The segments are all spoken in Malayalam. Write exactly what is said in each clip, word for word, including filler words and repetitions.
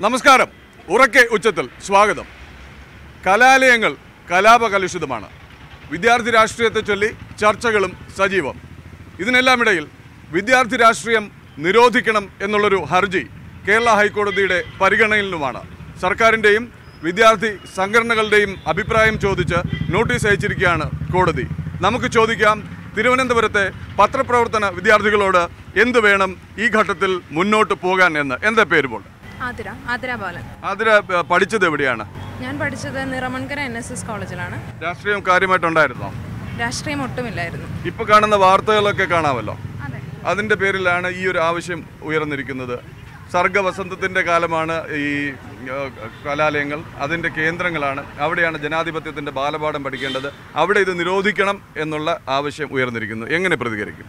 നമസ്കാരം. ഉറക്കെ ഉച്ചത്തിൽ സ്വാഗതം. കലാലയങ്ങൾ കലാപകലുഷിതമാണ്. വിദ്യാർത്ഥി രാഷ്ട്രീയത്തെ ചൊല്ലി ചർച്ചകളും സജീവം. ഇതിനെല്ലാമിടയിൽ വിദ്യാർത്ഥി രാഷ്ട്രീയം നിരോധിക്കണം എന്നുള്ളൊരു ഹർജി കേരള ഹൈക്കോടതിയുടെ പരിഗണനയിലുമാണ്. സർക്കാരിൻ്റെയും വിദ്യാർത്ഥി സംഘടനകളുടെയും അഭിപ്രായം ചോദിച്ച് നോട്ടീസ് അയച്ചിരിക്കുകയാണ് കോടതി. നമുക്ക് ചോദിക്കാം, തിരുവനന്തപുരത്തെ പത്രപ്രവർത്തന വിദ്യാർത്ഥികളോട് എന്ത് വേണം ഈ ഘട്ടത്തിൽ മുന്നോട്ട് പോകാൻ എന്ന്. എന്താ പേര് പോൾ? ആതിര ആതിര ബാലൻ. ആതിര പഠിച്ചത് എവിടെയാണ്? ഞാൻ പഠിച്ചത് നിറമൺകര എൻ എസ് എസ് കോളേജിലാണ്. രാഷ്ട്രീയം കാര്യമായിട്ടുണ്ടായിരുന്നോ? രാഷ്ട്രീയം ഒട്ടുമില്ലായിരുന്നു. ഇപ്പൊ കാണുന്ന വാർത്തകളൊക്കെ കാണാമല്ലോ. അതിന്റെ പേരിലാണ് ഈ ഒരു ആവശ്യം ഉയർന്നിരിക്കുന്നത്. സർഗവസന്തത്തിന്റെ കാലമാണ് ഈ കലാലയങ്ങൾ, അതിന്റെ കേന്ദ്രങ്ങളാണ്. അവിടെയാണ് ജനാധിപത്യത്തിന്റെ ബാലപാഠം പഠിക്കേണ്ടത്. അവിടെ ഇത് നിരോധിക്കണം എന്നുള്ള ആവശ്യം ഉയർന്നിരിക്കുന്നു. എങ്ങനെ പ്രതികരിക്കും?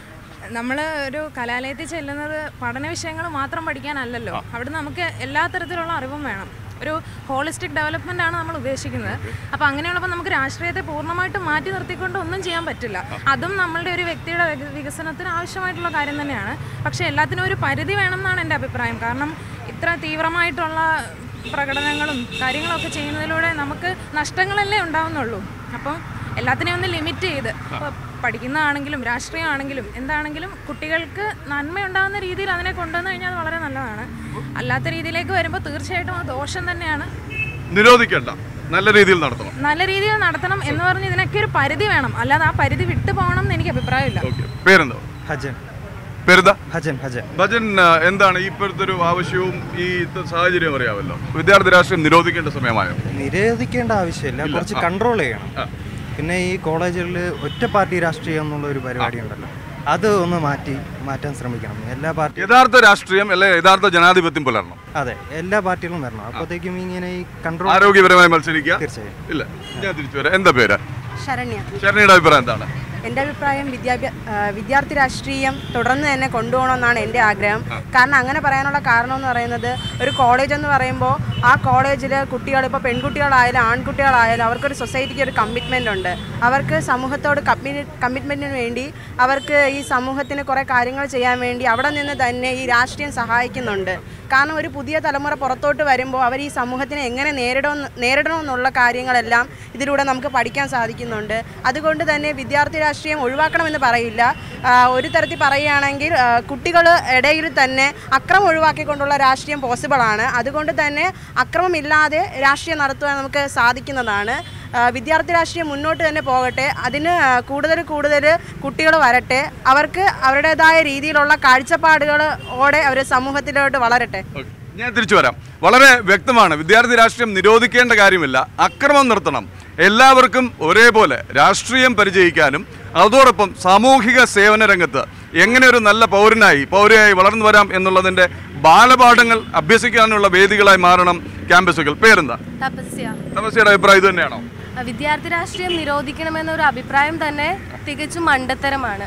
നമ്മൾ ഒരു കലാലയത്തിൽ ചെല്ലുന്നത് പഠന വിഷയങ്ങൾ മാത്രം പഠിക്കാനല്ലല്ലോ. അവിടെ നമുക്ക് എല്ലാ തരത്തിലുള്ള അറിവും വേണം. ഒരു ഹോളിസ്റ്റിക് ഡെവലപ്മെൻ്റ് ആണ് നമ്മൾ ഉദ്ദേശിക്കുന്നത്. അപ്പോൾ അങ്ങനെയുള്ളപ്പോൾ നമുക്ക് രാഷ്ട്രീയത്തെ പൂർണ്ണമായിട്ടും മാറ്റി നിർത്തിക്കൊണ്ട് ഒന്നും ചെയ്യാൻ പറ്റില്ല. അതും നമ്മളുടെ ഒരു വ്യക്തിയുടെ വികസനത്തിന് ആവശ്യമായിട്ടുള്ള കാര്യം തന്നെയാണ്. പക്ഷേ എല്ലാത്തിനും ഒരു പരിധി വേണമെന്നാണ് എൻ്റെ അഭിപ്രായം. കാരണം ഇത്ര തീവ്രമായിട്ടുള്ള പ്രകടനങ്ങളും കാര്യങ്ങളൊക്കെ ചെയ്യുന്നതിലൂടെ നമുക്ക് നഷ്ടങ്ങളല്ലേ ഉണ്ടാവുന്നുള്ളൂ. അപ്പം എല്ലാത്തിനെയും ഒന്ന് ലിമിറ്റ് ചെയ്ത്, ഇപ്പോൾ പഠിക്കുന്നതാണെങ്കിലും രാഷ്ട്രീയമാണെങ്കിലും എന്താണെങ്കിലും കുട്ടികൾക്ക് നന്മയുണ്ടാകുന്ന രീതിയിൽ അതിനെ കൊണ്ടുവന്നു കഴിഞ്ഞാൽ അത് വളരെ നല്ലതാണ്. അല്ലാത്ത രീതിയിലേക്ക് വരുമ്പോൾ തീർച്ചയായിട്ടും അത് ദോഷം തന്നെയാണ്. നിരോധിക്കേണ്ട, നല്ല രീതിയിൽ നടത്തണം. നല്ല രീതിയിൽ നടത്തണം എന്ന് പറഞ്ഞ് ഇതിനൊക്കെ ഒരു പരിധി വേണം. അല്ലാതെ ആ പരിധി വിട്ടു പോകണം എന്ന് എനിക്ക് അഭിപ്രായമില്ല. പേരെന്തോ? ഹജൻ. പേരുതാ? ഹജൻ. ഹജൻ. ഭജൻ, എന്താണ് ഇപ്പോഴത്തെ ഒരു ആവശ്യവും ഈ സാഹചര്യം അറിയാമല്ലോ. വിദ്യാർത്ഥി രാഷ്ട്രീയം നിരോധിക്കേണ്ട സമയമായോ? നിരോധിക്കേണ്ട ആവശ്യമില്ല, കുറച്ച് കൺട്രോൾ ചെയ്യണം. പിന്നെ ഈ കോളേജുകളിൽ ഒറ്റ പാർട്ടി രാഷ്ട്രീയം എന്നുള്ള ഒരു പരിപാടി ഉണ്ടല്ലോ, അത് ഒന്ന് മാറ്റി മാറ്റാൻ ശ്രമിക്കണം. എല്ലാ പാർട്ടി യഥാർത്ഥ രാഷ്ട്രീയം അല്ലെ യഥാർത്ഥ ജനാധിപത്യം പുലരണം. അതെ, എല്ലാ പാർട്ടികളും വരണം. അപ്പോഴത്തേക്കും ഇങ്ങനെ ഈ കൺട്രോൾ ആരോഗ്യപരമായി മത്സരിക്കുക. തീർച്ചയായും. ഇല്ല, ഞാൻ തിരിച്ചു വരാം. എന്താ പേര്? ശരണ്യ. ശരണ്യയുടെ അഭിപ്രായം എന്താണ്? എൻ്റെ അഭിപ്രായം വിദ്യാഭ്യാസ വിദ്യാർത്ഥി രാഷ്ട്രീയം തുടർന്ന് തന്നെ കൊണ്ടുപോകണമെന്നാണ് എൻ്റെ ആഗ്രഹം. കാരണം അങ്ങനെ പറയാനുള്ള കാരണം എന്ന് പറയുന്നത്, ഒരു കോളേജ് എന്ന് പറയുമ്പോൾ ആ കോളേജിൽ കുട്ടികൾ, ഇപ്പോൾ പെൺകുട്ടികളായാലും ആൺകുട്ടികളായാലും അവർക്കൊരു സൊസൈറ്റിക്ക് ഒരു കമ്മിറ്റ്മെൻ്റ് ഉണ്ട്. അവർക്ക് സമൂഹത്തോട് കമ്മിറ്റ് കമ്മിറ്റ്മെൻറ്റിന് വേണ്ടി അവർക്ക് ഈ സമൂഹത്തിന് കുറേ കാര്യങ്ങൾ ചെയ്യാൻ വേണ്ടി അവിടെ നിന്ന് തന്നെ ഈ രാഷ്ട്രീയം സഹായിക്കുന്നുണ്ട്. കാരണം ഒരു പുതിയ തലമുറ പുറത്തോട്ട് വരുമ്പോൾ അവർ ഈ സമൂഹത്തിനെ എങ്ങനെ നേരിടണം നേരിടണമെന്നുള്ള കാര്യങ്ങളെല്ലാം ഇതിലൂടെ നമുക്ക് പഠിക്കാൻ സാധിക്കുന്നുണ്ട്. അതുകൊണ്ട് തന്നെ വിദ്യാർത്ഥി രാഷ്ട്രീയം ഒഴിവാക്കണമെന്ന് പറയില്ല. ഒരു തരത്തിൽ പറയുകയാണെങ്കിൽ കുട്ടികൾ ഇടയിൽ തന്നെ അക്രമം ഒഴിവാക്കിക്കൊണ്ടുള്ള രാഷ്ട്രീയം പോസിബിളാണ്. അതുകൊണ്ട് തന്നെ അക്രമമില്ലാതെ രാഷ്ട്രീയം നടത്തുവാൻ നമുക്ക് സാധിക്കുന്നതാണ്. വിദ്യാർത്ഥി രാഷ്ട്രീയം മുന്നോട്ട് തന്നെ പോകട്ടെ. അതിന് കൂടുതൽ കൂടുതൽ കുട്ടികൾ വരട്ടെ. അവർക്ക് അവരുടേതായ രീതിയിലുള്ള കാഴ്ചപ്പാടുകളോടെ അവർ സമൂഹത്തിലോട്ട് വളരട്ടെ. ഞാൻ തിരിച്ചു വരാം. വളരെ വ്യക്തമാണ്, വിദ്യാർത്ഥി രാഷ്ട്രീയം നിരോധിക്കേണ്ട കാര്യമില്ല, അക്രമം നിർത്തണം. എല്ലാവർക്കും ഒരേപോലെ രാഷ്ട്രീയം പരിചയിക്കാനും അതോടൊപ്പം സാമൂഹിക സേവന രംഗത്ത് എങ്ങനെ ഒരു നല്ല പൗരനായി പൗരയായി വളർന്നു വരാം എന്നുള്ളതിൻ്റെ ബാലപാഠങ്ങൾ അഭ്യസിക്കാനുള്ള വേദികളായി മാറണം ക്യാമ്പസുകൾ. പേരെന്താ? തപസ്യ. തപസ്യയുടെ അഭിപ്രായം ഇത് തന്നെയാണോ? വിദ്യാർത്ഥി രാഷ്ട്രീയം നിരോധിക്കണമെന്നൊരു അഭിപ്രായം തന്നെ തികച്ചും മണ്ടത്തരമാണ്.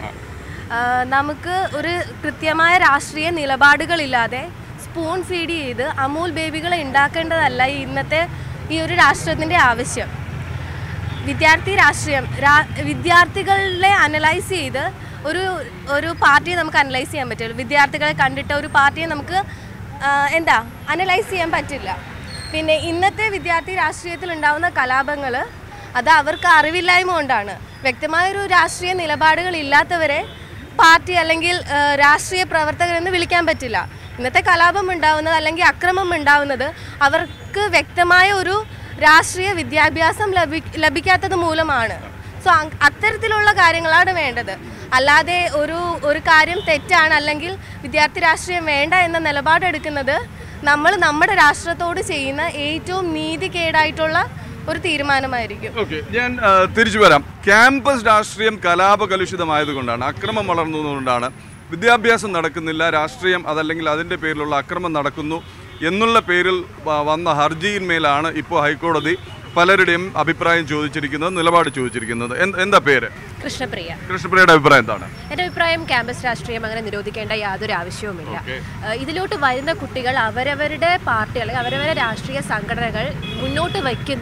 നമുക്ക് ഒരു കൃത്യമായ രാഷ്ട്രീയ നിലപാടുകളില്ലാതെ സ്പൂൺ ഫീഡ് ചെയ്ത് അമൂൽ ബേബികളെ ഉണ്ടാക്കേണ്ടതല്ല ഈ ഇന്നത്തെ ഈ ഒരു രാഷ്ട്രത്തിൻ്റെ ആവശ്യം. വിദ്യാർത്ഥി രാഷ്ട്രീയം വിദ്യാർത്ഥികളെ അനലൈസ് ചെയ്ത് ഒരു ഒരു പാർട്ടിയെ നമുക്ക് അനലൈസ് ചെയ്യാൻ പറ്റില്ല. വിദ്യാർത്ഥികളെ കണ്ടിട്ട് ഒരു പാർട്ടിയെ നമുക്ക് എന്താ അനലൈസ് ചെയ്യാൻ പറ്റില്ല. പിന്നെ ഇന്നത്തെ വിദ്യാർത്ഥി രാഷ്ട്രീയത്തിൽ ഉണ്ടാകുന്ന കലാപങ്ങൾ അത് അവർക്ക് അറിവില്ലായ്മ കൊണ്ടാണ്. വ്യക്തമായൊരു രാഷ്ട്രീയ നിലപാടുകൾ ഇല്ലാത്തവരെ പാർട്ടി അല്ലെങ്കിൽ രാഷ്ട്രീയ പ്രവർത്തകരെന്ന് വിളിക്കാൻ പറ്റില്ല. ഇന്നത്തെ കലാപം ഉണ്ടാവുന്നത് അല്ലെങ്കിൽ അക്രമം ഉണ്ടാവുന്നത് അവർക്ക് വ്യക്തമായ ഒരു രാഷ്ട്രീയ വിദ്യാഭ്യാസം ലഭി ലഭിക്കാത്തത് മൂലമാണ്. സോ അത്തരത്തിലുള്ള കാര്യങ്ങളാണ് വേണ്ടത്. അല്ലാതെ ഒരു ഒരു കാര്യം തെറ്റാണ് അല്ലെങ്കിൽ വിദ്യാർത്ഥി രാഷ്ട്രീയം വേണ്ട എന്ന നിലപാടെടുക്കുന്നത് നമ്മൾ നമ്മുടെ രാഷ്ട്രത്തോട് ചെയ്യുന്ന ഏറ്റവും നീതികേടായിട്ടുള്ള ഒരു തീരുമാനമായിരിക്കും. ഓക്കെ, ഞാൻ തിരിച്ചു വരാം. ക്യാമ്പസ് രാഷ്ട്രീയം കലാപകലുഷിതമായതുകൊണ്ടാണ്, അക്രമം വളർന്നതുകൊണ്ടാണ് വിദ്യാഭ്യാസം നടക്കുന്നില്ല, രാഷ്ട്രീയം അതല്ലെങ്കിൽ അതിൻ്റെ പേരിലുള്ള അക്രമം നടക്കുന്നു എന്നുള്ള പേരിൽ വന്ന ഹർജിയിന്മേലാണ് ഇപ്പോൾ ഹൈക്കോടതി പലരുടെയും അഭിപ്രായം ചോദിച്ചിരിക്കുന്നത്, നിലപാട് ചോദിച്ചിരിക്കുന്നത്. എന്താ പേര്? കൃഷ്ണപ്രിയ. കൃഷ്ണപ്രിയയുടെ അഭിപ്രായം എന്താണ്? എൻ്റെ അഭിപ്രായം ക്യാമ്പസ് രാഷ്ട്രീയം അങ്ങനെ നിരോധിക്കേണ്ട യാതൊരു ആവശ്യവുമില്ല. ഇതിലോട്ട് വരുന്ന കുട്ടികൾ അവരവരുടെ പാർട്ടി അല്ലെങ്കിൽ അവരവരുടെ രാഷ്ട്രീയ സംഘടനകൾ മുന്നോട്ട് വയ്ക്കുന്ന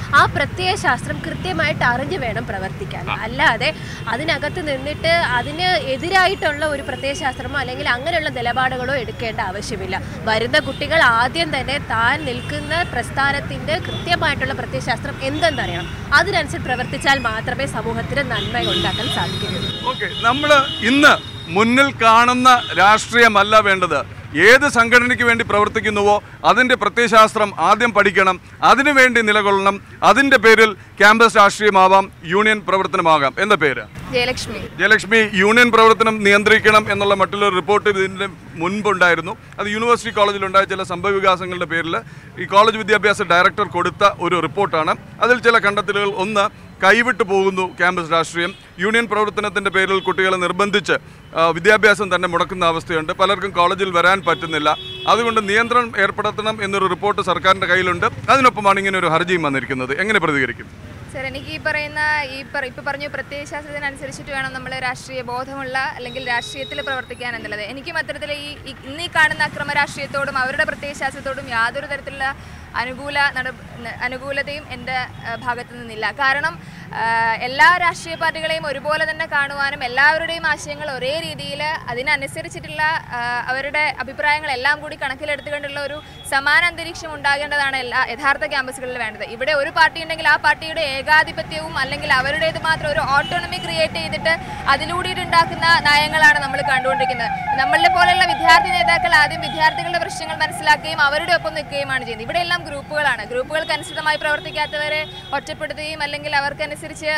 ആ പ്രത്യയശാസ്ത്രം കൃത്യമായിട്ട് അറിഞ്ഞു വേണം പ്രവർത്തിക്കാൻ. അല്ലാതെ അതിനകത്ത് നിന്നിട്ട് അതിന് എതിരായിട്ടുള്ള ഒരു പ്രത്യയശാസ്ത്രമോ അല്ലെങ്കിൽ അങ്ങനെയുള്ള നിലപാടുകളോ എടുക്കേണ്ട ആവശ്യമില്ല. വരുന്ന കുട്ടികൾ ആദ്യം തന്നെ താൻ നിൽക്കുന്ന പ്രസ്ഥാനത്തിൻ്റെ കൃത്യമായിട്ടുള്ള പ്രത്യയശാസ്ത്രം എന്തെന്നറിയണം. അതിനനുസരിച്ച് പ്രവർത്തിച്ചാൽ മാത്രമേ സമൂഹത്തിന് നന്മ ഉണ്ടാക്കാൻ സാധിക്കുകയുള്ളൂ. ഓക്കെ, നമ്മൾ ഇന്ന് മുന്നിൽ കാണുന്ന രാഷ്ട്രീയമല്ല വേണ്ടത്. ഏത് സംഘടനയ്ക്ക് വേണ്ടി പ്രവർത്തിക്കുന്നുവോ അതിൻ്റെ പ്രത്യയശാസ്ത്രം ആദ്യം പഠിക്കണം, അതിനുവേണ്ടി നിലകൊള്ളണം. അതിൻ്റെ പേരിൽ ക്യാമ്പസ് രാഷ്ട്രീയമാവാം, യൂണിയൻ പ്രവർത്തനമാകാം. എന്താ പേര്? ജയലക്ഷ്മി. ജയലക്ഷ്മി, യൂണിയൻ പ്രവർത്തനം നിയന്ത്രിക്കണം എന്നുള്ള മറ്റുള്ള റിപ്പോർട്ട് ഇതിൻ്റെ മുൻപുണ്ടായിരുന്നു. അത് യൂണിവേഴ്സിറ്റി കോളേജിലുണ്ടായ ചില സംഭവ വികാസങ്ങളുടെ പേരിൽ ഈ കോളേജ് വിദ്യാഭ്യാസ ഡയറക്ടർ കൊടുത്ത ഒരു റിപ്പോർട്ടാണ്. അതിൽ ചില കണ്ടെത്തലുകൾ: ഒന്ന്, കൈവിട്ടു പോകുന്നു ക്യാമ്പസ് രാഷ്ട്രീയം. യൂണിയൻ പ്രവർത്തനത്തിൻ്റെ പേരിൽ കുട്ടികളെ നിർബന്ധിച്ച് വിദ്യാഭ്യാസം തന്നെ മുടക്കുന്ന അവസ്ഥയുണ്ട്. പലർക്കും കോളേജിൽ വരാൻ പറ്റുന്നില്ല. അതുകൊണ്ട് നിയന്ത്രണം ഏർപ്പെടുത്തണം എന്നൊരു റിപ്പോർട്ട് സർക്കാരിൻ്റെ കയ്യിലുണ്ട്. അതിനൊപ്പമാണ് ഇങ്ങനെ ഒരു ഹർജിയും വന്നിരിക്കുന്നത്. എങ്ങനെ പ്രതികരിക്കും? സാർ, എനിക്ക് ഈ പറയുന്ന ഈ ഇപ്പോൾ പറഞ്ഞ പ്രത്യയശാസ്ത്രത്തിനനുസരിച്ചിട്ട് വേണം നമ്മൾ രാഷ്ട്രീയ ബോധമുള്ള അല്ലെങ്കിൽ രാഷ്ട്രീയത്തിൽ പ്രവർത്തിക്കാൻ എന്നുള്ളത്. എനിക്കും അത്തരത്തിൽ ഈ ഇന്നീ കാണുന്ന അക്രമ രാഷ്ട്രീയത്തോടും അവരുടെ പ്രത്യയശാസ്ത്രത്തോടും യാതൊരു തരത്തിലുള്ള അനുകൂല നട അനുകൂലതയും എൻ്റെ ഭാഗത്തു നിന്നില്ല. കാരണം എല്ലാ രാഷ്ട്രീയ പാർട്ടികളെയും ഒരുപോലെ തന്നെ കാണുവാനും എല്ലാവരുടെയും ആശയങ്ങൾ ഒരേ രീതിയിൽ അതിനനുസരിച്ചിട്ടുള്ള അവരുടെ അഭിപ്രായങ്ങളെല്ലാം കൂടി കണക്കിലെടുത്തുകൊണ്ടുള്ള ഒരു സമാന അന്തരീക്ഷം ഉണ്ടാകേണ്ടതാണ് എല്ലാ യഥാർത്ഥ ക്യാമ്പസുകളിൽ വേണ്ടത്. ഇവിടെ ഒരു പാർട്ടി ഉണ്ടെങ്കിൽ ആ പാർട്ടിയുടെ ഏകാധിപത്യവും അല്ലെങ്കിൽ അവരുടേത് മാത്രം ഒരു ഓട്ടോണമി ക്രിയേറ്റ് ചെയ്തിട്ട് അതിലൂടെ ഉണ്ടാക്കുന്ന നയങ്ങളാണ് നമ്മൾ കണ്ടുകൊണ്ടിരിക്കുന്നത്. നമ്മളെ പോലെയുള്ള വിദ്യാർത്ഥി നേതാക്കൾ ആദ്യം വിദ്യാർത്ഥികളുടെ പ്രശ്നങ്ങൾ മനസ്സിലാക്കുകയും അവരുടെ ഒപ്പം നിൽക്കുകയുമാണ് ചെയ്യുന്നത്. ഇവിടെയെല്ലാം ഗ്രൂപ്പുകളാണ്. ഗ്രൂപ്പുകൾക്ക് അനുസൃതമായി പ്രവർത്തിക്കാത്തവരെ ഒറ്റപ്പെടുത്തുകയും അല്ലെങ്കിൽ അവർക്കനുസരിച്ച്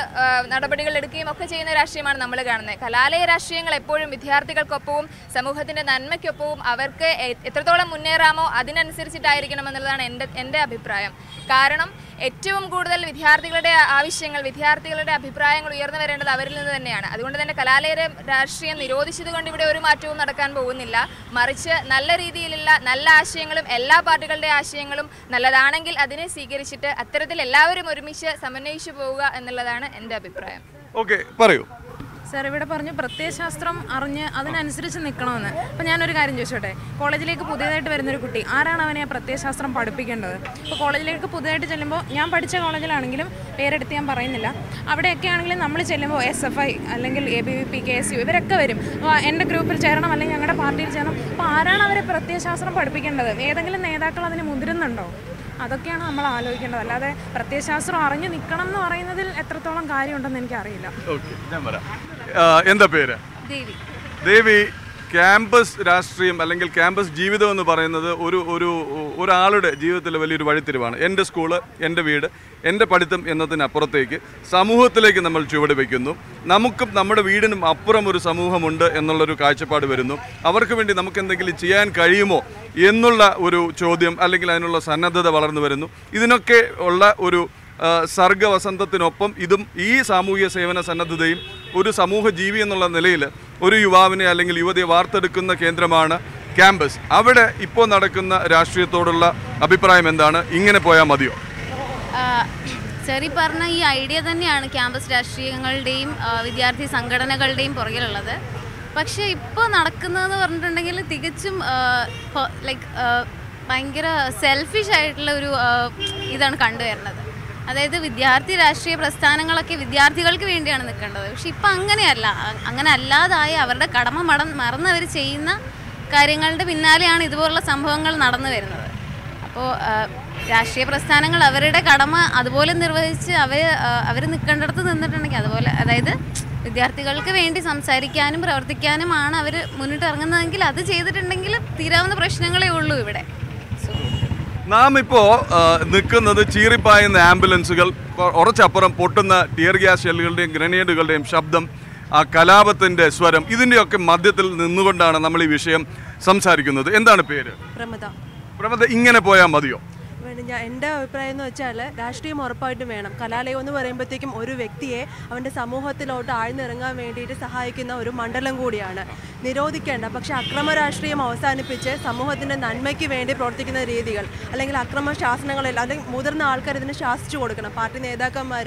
നടപടികൾ എടുക്കുകയും ഒക്കെ ചെയ്യുന്ന രാഷ്ട്രീയമാണ് നമ്മൾ കാണുന്നത്. കലാലയ രാഷ്ട്രീയങ്ങൾ എപ്പോഴും വിദ്യാർത്ഥികൾക്കൊപ്പവും സമൂഹത്തിൻ്റെ നന്മയ്ക്കൊപ്പവും അവർക്ക് എത്രത്തോളം മുന്നേറാമോ അതിനനുസരിച്ചിട്ടായിരിക്കണം എന്നുള്ളതാണ് എൻ്റെ എൻ്റെ അഭിപ്രായം. കാരണം ഏറ്റവും കൂടുതൽ വിദ്യാർത്ഥികളുടെ ആവശ്യങ്ങൾ, വിദ്യാർത്ഥികളുടെ അഭിപ്രായങ്ങൾ ഉയർന്നു വരേണ്ടത് അവരിൽ നിന്ന് തന്നെയാണ്. അതുകൊണ്ട് തന്നെ കലാലയ രാഷ്ട്രീയം നിരോധിച്ചത് കൊണ്ട് ഇവിടെ ഒരു മാറ്റവും നടക്കാൻ പോകുന്നില്ല. മറിച്ച് നല്ല രീതിയിലുള്ള നല്ല ആശയങ്ങളും എല്ലാ പാർട്ടികളുടെ ആശയങ്ങളും നല്ലതാണെങ്കിൽ അതിനെ സ്വീകരിച്ചിട്ട് അത്തരത്തിൽ എല്ലാവരും ഒരുമിച്ച് സമന്വയിച്ചു പോവുക എന്നുള്ളതാണ് എൻ്റെ അഭിപ്രായം. ഓക്കെ, പറയൂ സാർ. ഇവിടെ പറഞ്ഞു പ്രത്യയശാസ്ത്രം അറിഞ്ഞ് അതിനനുസരിച്ച് നിൽക്കണമെന്ന്. അപ്പോൾ ഞാനൊരു കാര്യം ചോദിച്ചോട്ടെ, കോളേജിലേക്ക് പുതിയതായിട്ട് വരുന്നൊരു കുട്ടി ആരാണ് അവനെ ആ പ്രത്യയശാസ്ത്രം പഠിപ്പിക്കേണ്ടത്? ഇപ്പോൾ കോളേജിലേക്ക് പുതിയതായിട്ട് ചെല്ലുമ്പോൾ, ഞാൻ പഠിച്ച കോളേജിലാണെങ്കിലും പേരെടുത്ത് ഞാൻ പറയുന്നില്ല, അവിടെയൊക്കെ ആണെങ്കിലും നമ്മൾ ചെല്ലുമ്പോൾ എസ് എഫ് ഐ അല്ലെങ്കിൽ A B V P, K S U ഇവരൊക്കെ വരും. എൻ്റെ ഗ്രൂപ്പിൽ ചേരണം അല്ലെങ്കിൽ ഞങ്ങളുടെ പാർട്ടിയിൽ ചേരണം. അപ്പോൾ ആരാണ് അവരെ പ്രത്യയശാസ്ത്രം പഠിപ്പിക്കേണ്ടത്? ഏതെങ്കിലും നേതാക്കൾ അതിന് മുതിരുന്നുണ്ടോ? അതൊക്കെയാണ് നമ്മൾ ആലോചിക്കേണ്ടത്. അല്ലാതെ പ്രത്യയശാസ്ത്രം അറിഞ്ഞു നിൽക്കണം എന്ന് പറയുന്നതിൽ എത്രത്തോളം കാര്യമുണ്ടെന്ന് എനിക്കറിയില്ല. ഓക്കെ, ഞാൻ പറയാം. എന്താ പേര്? ദേവി. ദേവി, ക്യാമ്പസ് രാഷ്ട്രീയം അല്ലെങ്കിൽ ക്യാമ്പസ് ജീവിതം എന്ന് പറയുന്നത് ഒരു ഒരു ഒരാളുടെ ജീവിതത്തിലെ വലിയൊരു വഴിത്തിരിവാണ്. എൻ്റെ സ്കൂള്, എൻ്റെ വീട്, എൻ്റെ പഠിത്തം എന്നതിനപ്പുറത്തേക്ക് സമൂഹത്തിലേക്ക് നമ്മൾ ചുവട് വയ്ക്കുന്നു. നമുക്കും നമ്മുടെ വീടിനും അപ്പുറം ഒരു സമൂഹമുണ്ട് എന്നുള്ളൊരു കാഴ്ചപ്പാട് വരുന്നു. അവർക്ക് വേണ്ടി നമുക്ക് എന്തെങ്കിലും ചെയ്യാൻ കഴിയുമോ എന്നുള്ള ഒരു ചോദ്യം അല്ലെങ്കിൽ അതിനുള്ള സന്നദ്ധത വളർന്നു വരുന്നു. ഇതിനൊക്കെ ഉള്ള ഒരു സർഗവസന്തത്തിനൊപ്പം ഇതും ഈ സാമൂഹിക സേവന സന്നദ്ധതയും ഒരു സമൂഹ ജീവി എന്നുള്ള നിലയിൽ ഒരു യുവാവിനെ അല്ലെങ്കിൽ യുവതിയെ വാർത്തെടുക്കുന്ന കേന്ദ്രമാണ് ക്യാമ്പസ്. അവിടെ ഇപ്പോൾ നടക്കുന്ന രാഷ്ട്രീയത്തോടുള്ള അഭിപ്രായം എന്താണ്? ഇങ്ങനെ പോയാൽ മതിയോ? ചെറി പറഞ്ഞ ഈ ഐഡിയ തന്നെയാണ് ക്യാമ്പസ് രാഷ്ട്രീയങ്ങളുടെയും വിദ്യാർത്ഥി സംഘടനകളുടെയും പുറകിലുള്ളത്. പക്ഷേ ഇപ്പോൾ നടക്കുന്നതെന്ന് പറഞ്ഞിട്ടുണ്ടെങ്കിൽ തികച്ചും ലൈക്ക് ഭയങ്കര സെൽഫിഷ് ആയിട്ടുള്ള ഒരു ഇതാണ് കണ്ടുവരുന്നത്. അതായത് വിദ്യാർത്ഥി രാഷ്ട്രീയ പ്രസ്ഥാനങ്ങളൊക്കെ വിദ്യാർത്ഥികൾക്ക് വേണ്ടിയാണ് നിൽക്കേണ്ടത്. പക്ഷെ ഇപ്പം അങ്ങനെയല്ല. അങ്ങനെ അല്ലാതായി അവരുടെ കടമ മട മറന്നവർ ചെയ്യുന്ന കാര്യങ്ങളുടെ പിന്നാലെയാണ് ഇതുപോലുള്ള സംഭവങ്ങൾ നടന്നു വരുന്നത്. അപ്പോൾ രാഷ്ട്രീയ പ്രസ്ഥാനങ്ങൾ അവരുടെ കടമ അതുപോലെ നിർവഹിച്ച് അവർ അവർ നിൽക്കേണ്ടിടത്ത് നിന്നിട്ടുണ്ടെങ്കിൽ അതുപോലെ, അതായത് വിദ്യാർത്ഥികൾക്ക് വേണ്ടി സംസാരിക്കാനും പ്രവർത്തിക്കാനുമാണ് അവർ മുന്നിട്ട് ഇറങ്ങുന്നതെങ്കിൽ അത് ചെയ്തിട്ടുണ്ടെങ്കിൽ തീരാവുന്ന പ്രശ്നങ്ങളേ ഉള്ളൂ ഇവിടെ. നാം ഇപ്പോൾ നിൽക്കുന്നത് ചീറിപ്പായുന്ന ആംബുലൻസുകൾ, ഉറച്ചപ്പുറം പൊട്ടുന്ന ടിയർ ഗ്യാസ് ഷെല്ലുകളുടെയും ഗ്രനേഡുകളുടെയും ശബ്ദം, ആ കലാപത്തിൻ്റെ സ്വരം, ഇതിൻ്റെയൊക്കെ മധ്യത്തിൽ നിന്നുകൊണ്ടാണ് നമ്മൾ ഈ വിഷയം സംസാരിക്കുന്നത്. എന്താണ് പേര്? പ്രമദ. പ്രമദ, ഇങ്ങനെ പോയാൽ മതിയോ? ഞാൻ എൻ്റെ അഭിപ്രായം എന്ന് വെച്ചാൽ രാഷ്ട്രീയം ഉറപ്പായിട്ടും വേണം. കലാലയം എന്ന് പറയുമ്പോഴത്തേക്കും ഒരു വ്യക്തിയെ അവൻ്റെ സമൂഹത്തിലോട്ട് ആഴ്ന്നിറങ്ങാൻ വേണ്ടിയിട്ട് സഹായിക്കുന്ന ഒരു മണ്ഡലം കൂടിയാണ്. നിരോധിക്കേണ്ട, പക്ഷേ അക്രമ രാഷ്ട്രീയം അവസാനിപ്പിച്ച് സമൂഹത്തിൻ്റെ നന്മയ്ക്ക് വേണ്ടി പ്രവർത്തിക്കുന്ന രീതികൾ അല്ലെങ്കിൽ അക്രമ ശാസനങ്ങളിൽ അല്ലെങ്കിൽ മുതിർന്ന ആൾക്കാർ ഇതിന് ശാസിച്ചു കൊടുക്കണം. പാർട്ടി നേതാക്കന്മാരും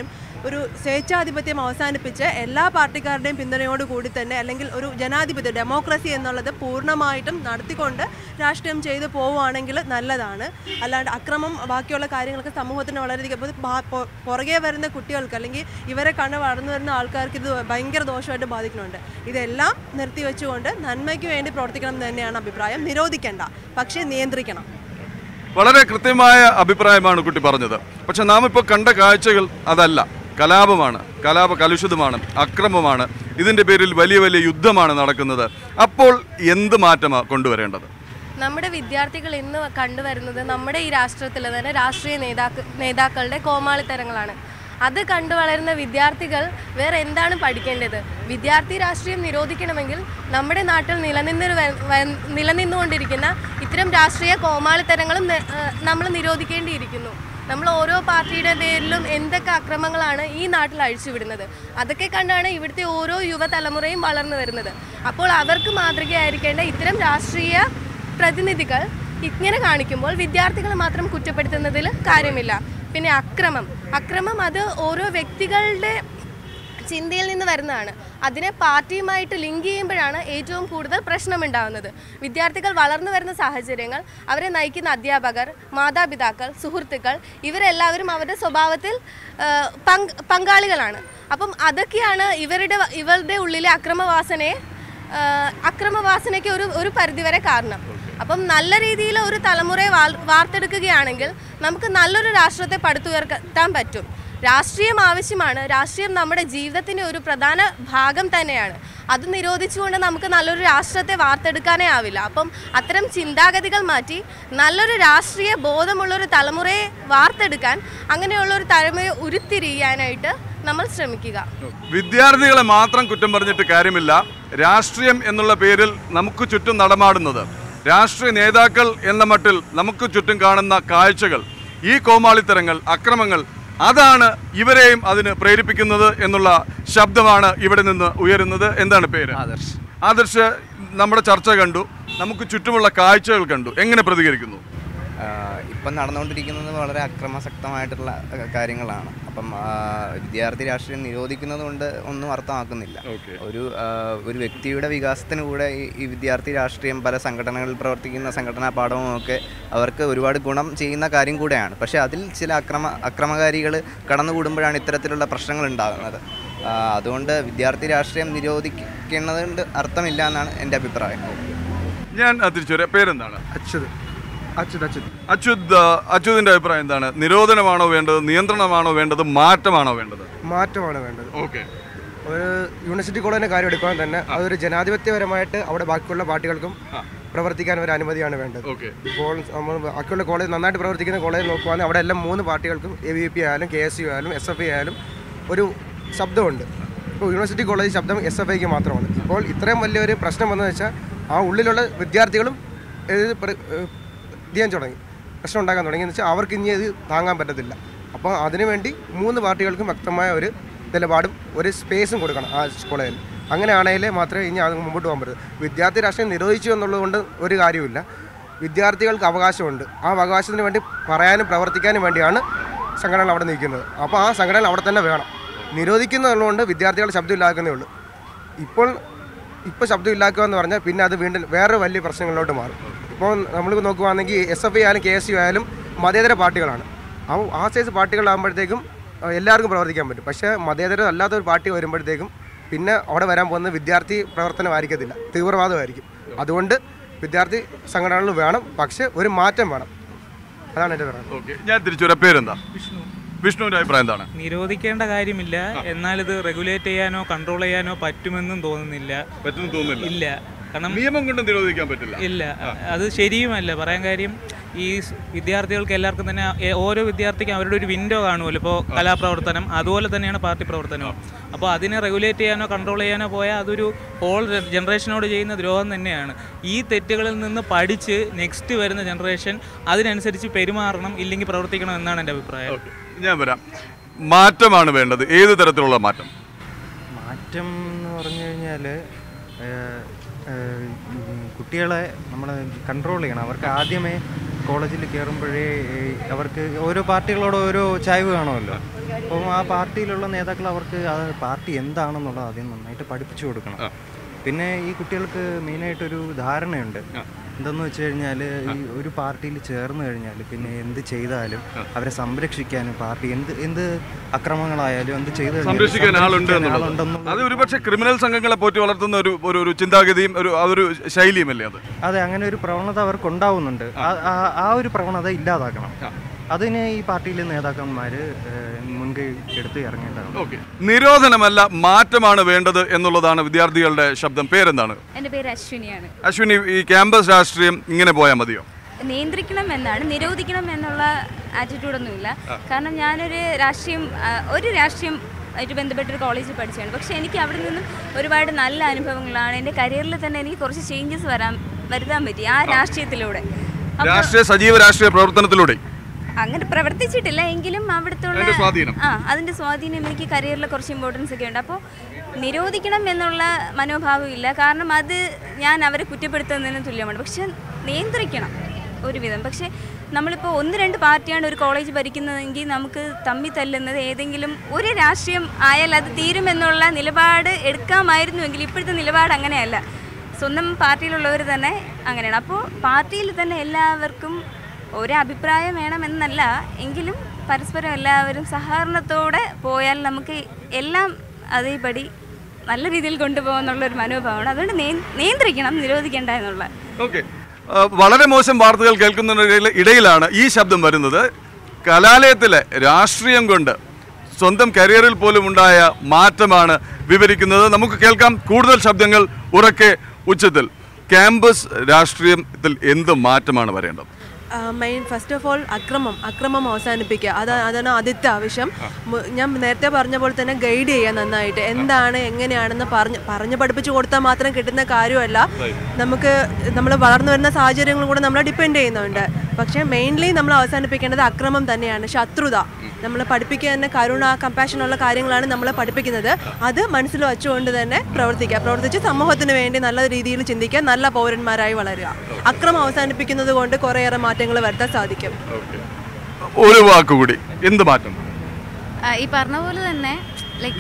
ഒരു സ്വേച്ഛാധിപത്യം അവസാനിപ്പിച്ച് എല്ലാ പാർട്ടിക്കാരുടെയും പിന്തുണയോട് കൂടി തന്നെ അല്ലെങ്കിൽ ഒരു ജനാധിപത്യം ഡെമോക്രസി എന്നുള്ളത് പൂർണ്ണമായിട്ടും നടത്തിക്കൊണ്ട് രാഷ്ട്രീയം ചെയ്തു പോവുകയാണെങ്കിൽ നല്ലതാണ്. അല്ലാണ്ട് അക്രമം ബാക്കിയുള്ള കാര്യങ്ങൾക്ക് സമൂഹത്തിന് വളരെയധികം പുറകെ വരുന്ന കുട്ടികൾക്ക് അല്ലെങ്കിൽ ഇവരെ കണ്ട് വളർന്നു വരുന്ന ആൾക്കാർക്ക് ഇത് ഭയങ്കര ദോഷമായിട്ട് ബാധിക്കുന്നുണ്ട്. ഇതെല്ലാം നിർത്തിവെച്ചുകൊണ്ട് നന്മയ്ക്ക് വേണ്ടി പ്രവർത്തിക്കണം എന്ന് തന്നെയാണ് അഭിപ്രായം. നിരോധിക്കേണ്ട, പക്ഷേ നിയന്ത്രിക്കണം. വളരെ കൃത്യമായ അഭിപ്രായമാണ് കുട്ടി പറഞ്ഞത്. പക്ഷെ നാം ഇപ്പോൾ കണ്ട കാഴ്ചകൾ അതല്ല. കലാപമാണ്, കലാപ കലുഷിതമാണ്, അക്രമമാണ്. ഇതിൻ്റെ പേരിൽ വലിയ വലിയ യുദ്ധമാണ് നടക്കുന്നത്. അപ്പോൾ എന്ത് മാറ്റമാണ് കൊണ്ടുവരേണ്ടത്? നമ്മുടെ വിദ്യാർത്ഥികൾ ഇന്ന് കണ്ടുവരുന്നത് നമ്മുടെ ഈ രാഷ്ട്രത്തിലെ തന്നെ രാഷ്ട്രീയ നേതാക്ക നേതാക്കളുടെ കോമാളിത്തരങ്ങളാണ്. അത് കണ്ടു വളരുന്ന വിദ്യാർത്ഥികൾ വേറെ എന്താണ് പഠിക്കേണ്ടത്? വിദ്യാർത്ഥി രാഷ്ട്രീയം നിരോധിക്കണമെങ്കിൽ നമ്മുടെ നാട്ടിൽ നിലനിന്ന് നിലനിന്നുകൊണ്ടിരിക്കുന്ന ഇത്തരം രാഷ്ട്രീയ കോമാളിത്തരങ്ങളും നമ്മൾ നിരോധിക്കേണ്ടിയിരിക്കുന്നു. നമ്മൾ ഓരോ പാർട്ടിയുടെ പേരിലും എന്തൊക്കെ അക്രമങ്ങളാണ് ഈ നാട്ടിൽ അഴിച്ചുവിടുന്നത്, അതൊക്കെ കണ്ടാണ് ഇവിടുത്തെ ഓരോ യുവതലമുറയും വളർന്നു വരുന്നത്. അപ്പോൾ അവർക്ക് മാതൃകയായിരിക്കേണ്ട ഇത്തരം രാഷ്ട്രീയ പ്രതിനിധികൾ ഇങ്ങനെ കാണിക്കുമ്പോൾ വിദ്യാർത്ഥികൾ മാത്രം കുറ്റപ്പെടുത്തുന്നതിൽ കാര്യമില്ല. പിന്നെ അക്രമം അക്രമം അത് ഓരോ വ്യക്തികളുടെ ചിന്തയിൽ നിന്ന് വരുന്നതാണ്. അതിനെ പാർട്ടിയുമായിട്ട് ലിങ്ക് ചെയ്യുമ്പോഴാണ് ഏറ്റവും കൂടുതൽ പ്രശ്നമുണ്ടാകുന്നത്. വിദ്യാർത്ഥികൾ വളർന്നു വരുന്ന സാഹചര്യങ്ങൾ, അവരെ നയിക്കുന്ന അധ്യാപകർ, മാതാപിതാക്കൾ, സുഹൃത്തുക്കൾ, ഇവരെല്ലാവരും അവരുടെ സ്വഭാവത്തിൽ പങ്ക് പങ്കാളികളാണ്. അപ്പം അതൊക്കെയാണ് ഇവരുടെ ഇവരുടെ ഉള്ളിലെ അക്രമവാസനയെ അക്രമവാസനയ്ക്ക് ഒരു ഒരു പരിധിവരെ കാരണം. അപ്പം നല്ല രീതിയിൽ ഒരു തലമുറയെ വാർത്തെടുക്കുകയാണെങ്കിൽ നമുക്ക് നല്ലൊരു രാഷ്ട്രത്തെ പടുത്തുയർത്താൻ പറ്റും. രാഷ്ട്രീയം ആവശ്യമാണ്. രാഷ്ട്രീയം നമ്മുടെ ജീവിതത്തിൻ്റെ ഒരു പ്രധാന ഭാഗം തന്നെയാണ്. അത് നിരോധിച്ചുകൊണ്ട് നമുക്ക് നല്ലൊരു രാഷ്ട്രത്തെ വാർത്തെടുക്കാനേ ആവില്ല. അപ്പം അത്തരം ചിന്താഗതികൾ മാറ്റി നല്ലൊരു രാഷ്ട്രീയ ബോധമുള്ളൊരു തലമുറയെ വാർത്തെടുക്കാൻ, അങ്ങനെയുള്ളൊരു തലമുറയെ ഉരുത്തിരിയാനായിട്ട് നമ്മൾ ശ്രമിക്കുക. വിദ്യാർത്ഥികളെ മാത്രം കുറ്റം പറഞ്ഞിട്ട് കാര്യമില്ല. രാഷ്ട്രീയം എന്നുള്ള പേരിൽ നമുക്ക് ചുറ്റും നടമാടുന്നത്, രാഷ്ട്രീയ നേതാക്കൾ എന്ന മട്ടിൽ നമുക്ക് ചുറ്റും കാണുന്ന കാഴ്ചകൾ, ഈ കോമാളിത്തരങ്ങൾ, അക്രമങ്ങൾ, അതാണ് ഇവരെയും അതിന് പ്രേരിപ്പിക്കുന്നത് എന്നുള്ള ശബ്ദമാണ് ഇവിടെ നിന്ന് ഉയരുന്നത്. എന്താണ് പേര്? ആദർശ്. ആദർശ്, നമ്മുടെ ചർച്ച കണ്ടു, നമുക്ക് ചുറ്റുമുള്ള കാഴ്ചകൾ കണ്ടു, എങ്ങനെ പ്രതികരിക്കുന്നു? ഇപ്പം നടന്നുകൊണ്ടിരിക്കുന്നത് വളരെ അക്രമാസക്തമായിട്ടുള്ള കാര്യങ്ങളാണ്. അപ്പം വിദ്യാർത്ഥി രാഷ്ട്രീയം നിരോധിക്കുന്നത് കൊണ്ട് ഒന്നും അർത്ഥമാക്കുന്നില്ല. ഒരു ഒരു വ്യക്തിയുടെ വികാസത്തിന് കൂടെ ഈ വിദ്യാർത്ഥി രാഷ്ട്രീയം പല സംഘടനകളിൽ പ്രവർത്തിക്കുന്ന സംഘടനാ പാഠവും ഒക്കെ അവർക്ക് ഒരുപാട് ഗുണം ചെയ്യുന്ന കാര്യം കൂടെയാണ്. പക്ഷേ അതിൽ ചില അക്രമ അക്രമകാരികൾ കടന്നുകൂടുമ്പോഴാണ് ഇത്തരത്തിലുള്ള പ്രശ്നങ്ങൾ ഉണ്ടാകുന്നത്. അതുകൊണ്ട് വിദ്യാർത്ഥി രാഷ്ട്രീയം നിരോധിക്കുന്നതുകൊണ്ട് അർത്ഥമില്ല എന്നാണ് എൻ്റെ അഭിപ്രായം. ഞാൻ തിരിച്ചു വരാം. പേരെന്താണ്? അച്യുത്. അച്യുത് അച്യുത് അച്യുത് അച്യുതിൻ്റെ അഭിപ്രായം എന്താണ്? നിരോധനമാണോ വേണ്ടത്, നിയന്ത്രണമാണോ വേണ്ടത്, മാറ്റമാണോ വേണ്ടത്? മാറ്റമാണ് വേണ്ടത്. ഓക്കെ. ഒരു യൂണിവേഴ്സിറ്റി കോളേജിൻ്റെ കാര്യം എടുക്കാൻ തന്നെ അതൊരു ജനാധിപത്യപരമായിട്ട് അവിടെ ബാക്കിയുള്ള പാർട്ടികൾക്കും പ്രവർത്തിക്കാൻ ഒരു അനുമതിയാണ് വേണ്ടത്. ഇപ്പോൾ നമ്മൾ ബാക്കിയുള്ള കോളേജ് നന്നായിട്ട് പ്രവർത്തിക്കുന്ന കോളേജ് നോക്കുവാണെങ്കിൽ അവിടെ എല്ലാം മൂന്ന് പാർട്ടികൾക്കും എ വി പി ആയാലും കെ എസ് യു ആയാലും എസ് എഫ് ഐ ആയാലും ഒരു ശബ്ദമുണ്ട്. ഇപ്പോൾ യൂണിവേഴ്സിറ്റി കോളേജ് ശബ്ദം എസ് എഫ് ഐക്ക് മാത്രമാണ്. ഇപ്പോൾ ഇത്രയും വലിയൊരു പ്രശ്നം വന്നതെന്ന് വെച്ചാൽ ആ ഉള്ളിലുള്ള വിദ്യാർത്ഥികളും ചെയ്യാൻ തുടങ്ങി, പ്രശ്നം ഉണ്ടാക്കാൻ തുടങ്ങിയെന്ന് വെച്ചാൽ അവർക്ക് ഇനി ഇത് താങ്ങാൻ പറ്റത്തില്ല. അപ്പോൾ അതിനുവേണ്ടി മൂന്ന് പാർട്ടികൾക്കും വ്യക്തമായ ഒരു നിലപാടും ഒരു സ്പേസും കൊടുക്കണം ആ കോളേജിൽ. അങ്ങനെയാണെങ്കിലേ മാത്രമേ ഇനി അത് മുമ്പോട്ട് പോകാൻ പറ്റൂ. വിദ്യാർത്ഥി രാഷ്ട്രീയം നിരോധിച്ചു എന്നുള്ളത് കൊണ്ട് ഒരു കാര്യമില്ല. വിദ്യാർത്ഥികൾക്ക് അവകാശമുണ്ട്. ആ അവകാശത്തിന് വേണ്ടി പറയാനും പ്രവർത്തിക്കാനും വേണ്ടിയാണ് സംഘടനകൾ അവിടെ നിൽക്കുന്നത്. അപ്പോൾ ആ സംഘടനകൾ അവിടെ തന്നെ വേണം. നിരോധിക്കുന്നതുകൊണ്ട് വിദ്യാർത്ഥികളുടെ ശബ്ദം ഇല്ലാക്കുന്നേ ഉള്ളൂ. ഇപ്പോൾ ഇപ്പോൾ ശബ്ദം ഇല്ലാക്കുക എന്ന് പറഞ്ഞാൽ പിന്നെ അത് വീണ്ടും വേറെ വലിയ പ്രശ്നങ്ങളിലോട്ട് മാറും. ഇപ്പോൾ നമ്മൾ നോക്കുകയാണെങ്കിൽ എസ് എഫ് ഐ ആയാലും കെ എസ് യു ആയാലും മതേതര പാർട്ടികളാണ്. ആ ആ സൈസ് പാർട്ടികളാകുമ്പോഴത്തേക്കും എല്ലാവർക്കും പ്രവർത്തിക്കാൻ പറ്റും. പക്ഷേ മതേതര അല്ലാത്ത ഒരു പാർട്ടി വരുമ്പോഴത്തേക്കും പിന്നെ അവിടെ വരാൻ പോകുന്നത് വിദ്യാർത്ഥി പ്രവർത്തനമായിരിക്കത്തില്ല, തീവ്രവാദമായിരിക്കും. അതുകൊണ്ട് വിദ്യാർത്ഥി സംഘടനകൾ വേണം, പക്ഷേ ഒരു മാറ്റം വേണം. അതാണ് എൻ്റെ പറയുന്നത്. ഓക്കെ, ഞാൻ തിരിച്ചു വരാം. പേരെന്താ? വിഷ്ണു. വിഷ്ണുവിൻ്റെ അഭിപ്രായം എന്താണ്? നിരോധിക്കേണ്ട കാര്യമില്ല, എന്നാൽ ഇത് റെഗുലേറ്റ് ചെയ്യാനോ കൺട്രോൾ ചെയ്യാനോ പറ്റുമെന്നും തോന്നുന്നില്ല. പറ്റുമെന്ന് തോന്നുന്നില്ല. ഇല്ല, കാരണം നിയമം കൊണ്ട് നിരോധിക്കാൻ പറ്റില്ല. ഇല്ല, അത് ശരിയുമല്ല. പറയാൻ കാര്യം, ഈ വിദ്യാർത്ഥികൾക്ക് എല്ലാവർക്കും തന്നെ ഓരോ വിദ്യാർത്ഥിക്കും അവരുടെ ഒരു വിൻഡോ കാണുമല്ലോ. ഇപ്പോൾ കലാപ്രവർത്തനം അതുപോലെ തന്നെയാണ് പാർട്ടി പ്രവർത്തനവും. അപ്പോൾ അതിനെ റെഗുലേറ്റ് ചെയ്യാനോ കൺട്രോൾ ചെയ്യാനോ പോയാൽ അതൊരു ഹോൾ ജനറേഷനോട് ചെയ്യുന്ന ദ്രോഹം തന്നെയാണ്. ഈ തെറ്റുകളിൽ നിന്ന് പഠിച്ച് നെക്സ്റ്റ് വരുന്ന ജനറേഷൻ അതിനനുസരിച്ച് പെരുമാറണം, ഇല്ലെങ്കിൽ പ്രവർത്തിക്കണം എന്നാണ് എൻ്റെ അഭിപ്രായം. ഞാൻ വരാം. മാറ്റമാണ് വേണ്ടത്. ഏത് തരത്തിലുള്ള മാറ്റം? മാറ്റം എന്ന് പറഞ്ഞു കഴിഞ്ഞാൽ കുട്ടികളെ നമ്മൾ കൺട്രോൾ ചെയ്യണം. അവർക്ക് ആദ്യമേ കോളേജിൽ കയറുമ്പോഴേ അവർക്ക് ഓരോ പാർട്ടികളോട് ഓരോ ചായ്വ് കാണുമല്ലോ. അപ്പം ആ പാർട്ടിയിലുള്ള നേതാക്കൾ അവർക്ക് അത് പാർട്ടി എന്താണെന്നുള്ളത് ആദ്യം നന്നായിട്ട് പഠിപ്പിച്ചു കൊടുക്കണം. പിന്നെ ഈ കുട്ടികൾക്ക് മെയിനായിട്ടൊരു ധാരണയുണ്ട്. എന്തെന്ന് വെച്ച് കഴിഞ്ഞാൽ ഈ ഒരു പാർട്ടിയിൽ ചേർന്ന് കഴിഞ്ഞാൽ പിന്നെ എന്ത് ചെയ്താലും അവരെ സംരക്ഷിക്കാനും പാർട്ടി എന്ത് എന്ത് അക്രമങ്ങളായാലും എന്ത് ചെയ്ത് സംരക്ഷിക്കാൻ ആളുണ്ട്. അത് ഒരുപക്ഷെ ക്രിമിനൽ സംഘങ്ങളെ പോറ്റി വളർത്തുന്ന ഒരു ഒരു ചിന്താഗതിയും ഒരു ഒരു ശൈലിയുമല്ലേ അത്? അതെ, അങ്ങനെ ഒരു പ്രവണത അവർക്ക് ഉണ്ടാവുന്നുണ്ട്. ആ ഒരു പ്രവണത ഇല്ലാതാക്കണം. അതിന് ഈ പാർട്ടിയിലെ നേതാക്കന്മാർ മുൻകൈ എടുത്ത് ഇറങ്ങേണ്ടതാണ്. ഓക്കെ, നിരോധനമല്ല മാറ്റമാണ് വേണ്ടത് എന്നുള്ളതാണ് വിദ്യാർത്ഥികളുടെ ശബ്ദം. പേരെന്താണ്? എൻ്റെ പേര് അശ്വിനിയാണ്. അശ്വിനി, ഈ ക്യാമ്പസ് രാഷ്ട്രീയം ഇങ്ങനെ പോയാൽ മതിയോ? നിയന്ത്രിക്കണം എന്നാണ്, നിരോധിക്കണം എന്നുള്ള ആറ്റിറ്റ്യൂഡൊന്നുമില്ല. കാരണം ഞാനൊരു രാഷ്ട്രീയം ഒരു രാഷ്ട്രീയം ആയിട്ട് ബന്ധപ്പെട്ടൊരു കോളേജിൽ പഠിച്ചതാണ്. പക്ഷേ എനിക്ക് അവിടെ നിന്നും ഒരുപാട് നല്ല അനുഭവങ്ങളാണ്. എൻ്റെ കരിയറിൽ തന്നെ എനിക്ക് കുറച്ച് ചേഞ്ചസ് വരാൻ വരുത്താൻ പറ്റി ആ രാഷ്ട്രീയത്തിലൂടെ, രാഷ്ട്രീയ സജീവ രാഷ്ട്രീയ പ്രവർത്തനത്തിലൂടെ. അങ്ങനെ പ്രവർത്തിച്ചിട്ടില്ല എങ്കിലും അവിടുത്തെ ആ അതിൻ്റെ സ്വാധീനം എനിക്ക് കരിയറിൽ കുറച്ച് ഇമ്പോർട്ടൻസ് ഒക്കെ ഉണ്ട്. അപ്പോൾ നിരോധിക്കണം എന്നുള്ള മനോഭാവം ഇല്ല. കാരണം അത് ഞാൻ അവരെ കുറ്റപ്പെടുത്തുന്നതിന് തുല്യമാണ്. പക്ഷെ നിയന്ത്രിക്കണം ഒരുവിധം. പക്ഷേ നമ്മളിപ്പോൾ ഒന്ന് രണ്ട് പാർട്ടിയാണ് ഒരു കോളേജ് ഭരിക്കുന്നതെങ്കിൽ നമുക്ക് തമ്മി തല്ലുന്നത് ഏതെങ്കിലും ഒരു രാഷ്ട്രീയം ആയാൽ അത് തീരുമെന്നുള്ള നിലപാട് എടുക്കാമായിരുന്നുവെങ്കിൽ ഇപ്പോഴത്തെ നിലപാട് അങ്ങനെയല്ല. സ്വന്തം പാർട്ടിയിലുള്ളവർ തന്നെ അങ്ങനെയാണ്. അപ്പോൾ പാർട്ടിയിൽ തന്നെ എല്ലാവർക്കും ഒരഭിപ്രായം വേണമെന്നല്ല, എങ്കിലും പരസ്പരം എല്ലാവരും സഹകരണത്തോടെ പോയാൽ നമുക്ക് എല്ലാം അതേപടി നല്ല രീതിയിൽ കൊണ്ടുപോകാന്നുള്ളൊരു മനോഭാവമാണ്. അതുകൊണ്ട് നിയന്ത്രിക്കണം, നിരോധിക്കേണ്ട എന്നുള്ള. ഓക്കെ, വളരെ മോശം വാർത്തകൾ കേൾക്കുന്നതിന് ഇടയിലാണ് ഈ ശബ്ദം വരുന്നത്. കലാലയത്തിലെ രാഷ്ട്രീയം കൊണ്ട് സ്വന്തം കരിയറിൽ പോലും ഉണ്ടായ മാറ്റമാണ് വിവരിക്കുന്നത്. നമുക്ക് കേൾക്കാം കൂടുതൽ ശബ്ദങ്ങൾ ഉറക്കെ ഉച്ചത്തിൽ. ക്യാമ്പസ് രാഷ്ട്രീയത്തിൽ എന്ത് മാറ്റമാണ് വരേണ്ടത്? മെയിൻ ഫസ്റ്റ് ഓഫ് ഓൾ അക്രമം അക്രമം അവസാനിപ്പിക്കുക. അതാണ് അതാണ് ആദ്യത്തെ ആവശ്യം. ഞാൻ നേരത്തെ പറഞ്ഞ പോലെ തന്നെ ഗൈഡ് ചെയ്യുക നന്നായിട്ട്, എന്താണ് എങ്ങനെയാണെന്ന് പറഞ്ഞ് പറഞ്ഞ് പഠിപ്പിച്ചു കൊടുത്താൽ മാത്രം കിട്ടുന്ന കാര്യമല്ല. നമുക്ക് നമ്മൾ വളർന്നു വരുന്ന സാഹചര്യങ്ങളും കൂടെ നമ്മളെ ഡിപ്പെൻഡ് ചെയ്യുന്നുണ്ട്. പക്ഷേ മെയിൻലി നമ്മൾ അവസാനിപ്പിക്കേണ്ടത് അക്രമം തന്നെയാണ്. ശത്രുത നമ്മൾ പഠിപ്പിക്കുക തന്നെ, കരുണ കമ്പാഷനുള്ള കാര്യങ്ങളാണ് നമ്മൾ പഠിപ്പിക്കുന്നത്. അത് മനസ്സിൽ വെച്ചുകൊണ്ട് തന്നെ പ്രവർത്തിക്കുക, പ്രവർത്തിച്ച് സമൂഹത്തിന് വേണ്ടി നല്ല രീതിയിൽ ചിന്തിക്കുക, നല്ല പൗരന്മാരായി വളരുക. അക്രമം അവസാനിപ്പിക്കുന്നത് കൊണ്ട് കുറേയേറെ മാറ്റങ്ങൾ വരുത്താൻ സാധിക്കും. ഒരു വാക്കുകൂടി, എന്ത് മാറ്റം? ഈ പറഞ്ഞ പോലെ തന്നെ ലൈക്ക്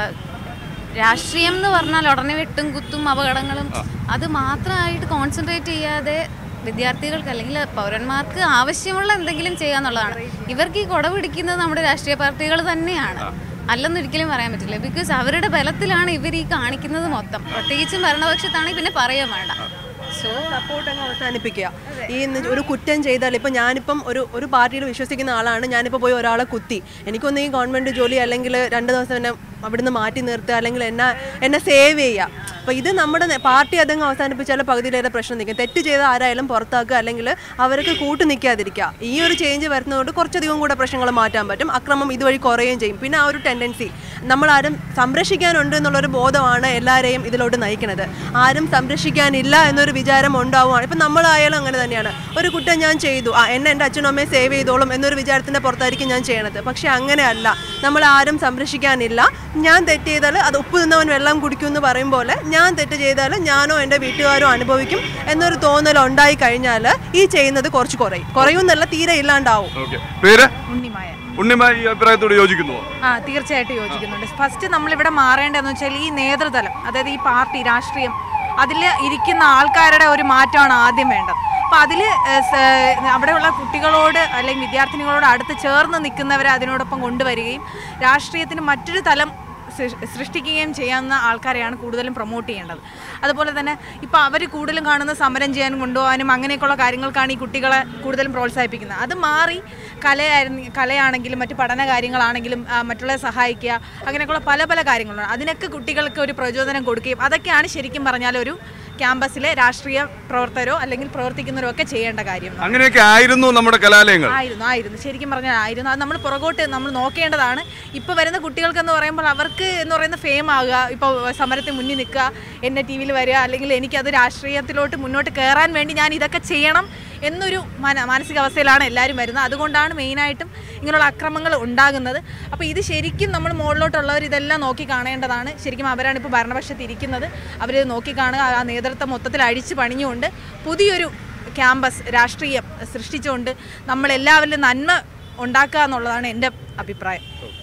രാഷ്ട്രീയം എന്ന് പറഞ്ഞാൽ ഉടനെ വെട്ടും കുത്തും അപകടങ്ങളും അത് മാത്രമായിട്ട് കോൺസെൻട്രേറ്റ് ചെയ്യാതെ വിദ്യാർത്ഥികൾക്ക് അല്ലെങ്കിൽ പൗരന്മാർക്ക് ആവശ്യമുള്ള എന്തെങ്കിലും ചെയ്യാന്നുള്ളതാണ്. ഇവർക്ക് ഈ കുട പിടിക്കുന്നത് നമ്മുടെ രാഷ്ട്രീയ പാർട്ടികൾ തന്നെയാണ്, അല്ലെന്നൊരിക്കലും പറയാൻ പറ്റില്ല. ബിക്കോസ് അവരുടെ ബലത്തിലാണ് ഇവർ ഈ കാണിക്കുന്നത് മൊത്തം. പ്രത്യേകിച്ചും ഭരണപക്ഷത്താണെങ്കിൽ പിന്നെ പറയാൻ വേണ്ട. സോ സപ്പോർട്ട് അങ്ങ് അവസാനിപ്പിക്കുക. ഈ ഒരു കുറ്റം ചെയ്താൽ ഇപ്പം ഞാനിപ്പം ഒരു ഒരു പാർട്ടിയിൽ വിശ്വസിക്കുന്ന ആളാണ്, ഞാനിപ്പോൾ പോയി ഒരാളെ കുത്തി, എനിക്കൊന്ന് ഈ ഗവൺമെൻറ് ജോലി അല്ലെങ്കിൽ രണ്ട് ദിവസം എന്നെ അവിടുന്ന് മാറ്റി നിർത്തുക അല്ലെങ്കിൽ എന്നെ എന്നെ സേവ് ചെയ്യുക. അപ്പോൾ ഇത് നമ്മുടെ പാർട്ടി അതങ്ങ് അവസാനിപ്പിച്ചാൽ പകുതിയിലേറെ പ്രശ്നം നിൽക്കും. തെറ്റ് ചെയ്ത ആരായാലും പുറത്താക്കുക അല്ലെങ്കിൽ അവർക്ക് കൂട്ടു നിൽക്കാതിരിക്കുക. ഈ ഒരു ചേഞ്ച് വരുന്നതുകൊണ്ട് കുറച്ചധികം കൂടെ പ്രശ്നങ്ങൾ മാറ്റാൻ പറ്റും. അക്രമം ഇതുവഴി കുറയുകയും ചെയ്യും. പിന്നെ ആ ഒരു ടെൻഡൻസി നമ്മളാരും സംരക്ഷിക്കാനുണ്ട് എന്നുള്ളൊരു ബോധമാണ് എല്ലാവരെയും ഇതിലോട്ട് നയിക്കുന്നത്. ആരും സംരക്ഷിക്കാനില്ല എന്നൊരു വിചാരം ഉണ്ടാവുകയാണ്. ഇപ്പം നമ്മളായാലും അങ്ങനെ തന്നെയാണ്. ഒരു കുറ്റം ഞാൻ ചെയ്തു, ആ എന്നെ എൻ്റെ അച്ഛനും അമ്മയെ സേവ് ചെയ്തോളും എന്നൊരു വിചാരത്തിൻ്റെ പുറത്തായിരിക്കും ഞാൻ ചെയ്യണത്. പക്ഷേ അങ്ങനെയല്ല, നമ്മളാരും സംരക്ഷിക്കാനില്ല. ഞാൻ തെറ്റ് ചെയ്താൽ അത് ഉപ്പ് തിന്നവൻ വെള്ളം കുടിക്കും എന്ന് പറയും പോലെ ഞാൻ തെറ്റ് ചെയ്താൽ ഞാനോ എൻ്റെ വീട്ടുകാരോ അനുഭവിക്കും എന്നൊരു തോന്നൽ ഉണ്ടായി കഴിഞ്ഞാൽ ഈ ചെയ്യുന്നത് കുറച്ച് കുറയും. കുറയും എന്നല്ല, തീരെ ഇല്ലാണ്ടാവും. ഉണ്ണിമായ ഉണ്ണിമായ ഈ അഭിപ്രായത്തോട് യോജിക്കുന്നുവോ? ആ, തീർച്ചയായിട്ടും യോജിക്കുന്നുണ്ട്. ഫസ്റ്റ് നമ്മളിവിടെ മാറേണ്ടതെന്ന് വെച്ചാൽ ഈ നേതൃതലം, അതായത് ഈ പാർട്ടി രാഷ്ട്രീയം അതിൽ ഇരിക്കുന്ന ആൾക്കാരുടെ ഒരു മാറ്റമാണ് ആദ്യം വേണ്ടത്. അപ്പോൾ അതിൽ അവിടെയുള്ള കുട്ടികളോട് അല്ലെങ്കിൽ വിദ്യാർത്ഥിനികളോട് അടുത്ത് ചേർന്ന് നിൽക്കുന്നവരെ അതിനോടൊപ്പം കൊണ്ടുവരികയും രാഷ്ട്രീയത്തിന് മറ്റൊരു തലം സൃഷ്ടിക്കുകയും ചെയ്യാവുന്ന ആൾക്കാരെയാണ് കൂടുതലും പ്രൊമോട്ട് ചെയ്യേണ്ടത്. അതുപോലെ തന്നെ ഇപ്പോൾ അവർ കൂടുതലും കാണുന്ന സമരം ചെയ്യാനും കൊണ്ടുപോകാനും അങ്ങനെയൊക്കെയുള്ള കാര്യങ്ങൾക്കാണ് ഈ കുട്ടികളെ കൂടുതലും പ്രോത്സാഹിപ്പിക്കുന്നത്. അത് മാറി കലയായിരുന്നു കലയാണെങ്കിലും മറ്റ് പഠന കാര്യങ്ങളാണെങ്കിലും മറ്റുള്ളവരെ സഹായിക്കുക, അങ്ങനെയൊക്കെയുള്ള പല പല കാര്യങ്ങളുണ്ട്. അതിനൊക്കെ കുട്ടികൾക്ക് ഒരു പ്രചോദനം കൊടുക്കുകയും അതൊക്കെയാണ് ശരിക്കും പറഞ്ഞാൽ ഒരു ക്യാമ്പസിലെ രാഷ്ട്രീയ പ്രവർത്തകരോ അല്ലെങ്കിൽ പ്രവർത്തിക്കുന്നവരോ ഒക്കെ ചെയ്യേണ്ട കാര്യം. അങ്ങനെയൊക്കെ ആയിരുന്നു നമ്മുടെ കലാലയങ്ങൾ. ആയിരുന്നു ആയിരുന്നു ശരിക്കും പറഞ്ഞാൽ ആയിരുന്നു. അത് നമ്മൾ പുറകോട്ട് നമ്മൾ നോക്കേണ്ടതാണ്. ഇപ്പോൾ വരുന്ന കുട്ടികൾക്കെന്ന് പറയുമ്പോൾ അവർക്ക് എന്ന് പറയുന്ന ഫെയിം ആകുക, ഇപ്പോൾ സമരത്തിന് മുന്നിൽ നിൽക്കുക, എന്നെ ടി വിയിൽ വരിക, അല്ലെങ്കിൽ എനിക്കത് രാഷ്ട്രീയത്തിലോട്ട് മുന്നോട്ട് കയറാൻ വേണ്ടി ഞാൻ ഇതൊക്കെ ചെയ്യണം എന്നൊരു മാന മാനസികാവസ്ഥയിലാണ് എല്ലാവരും വരുന്നത്. അതുകൊണ്ടാണ് മെയിനായിട്ടും ഇങ്ങനെയുള്ള അക്രമങ്ങൾ ഉണ്ടാകുന്നത്. അപ്പോൾ ഇത് ശരിക്കും നമ്മൾ മുകളിലോട്ടുള്ളവർ ഇതെല്ലാം നോക്കി കാണേണ്ടതാണ്. ശരിക്കും അവരാണ് ഇപ്പോൾ ഭരണപക്ഷത്ത് ഇരിക്കുന്നത്. അവർ നോക്കി കാണുക, ആ നേതൃത്വം മൊത്തത്തിൽ അഴിച്ചു പണിഞ്ഞുകൊണ്ട് പുതിയൊരു ക്യാമ്പസ് രാഷ്ട്രീയം സൃഷ്ടിച്ചുകൊണ്ട് നമ്മളെല്ലാവരിലും നന്മ ഉണ്ടാക്കുക എന്നുള്ളതാണ് എൻ്റെ അഭിപ്രായം.